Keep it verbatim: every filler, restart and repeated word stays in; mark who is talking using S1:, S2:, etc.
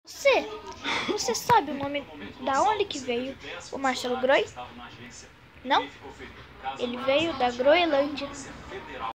S1: Você, você sabe o nome da onde que veio o Marcelo Groi? Não? Ele veio da Groenlândia.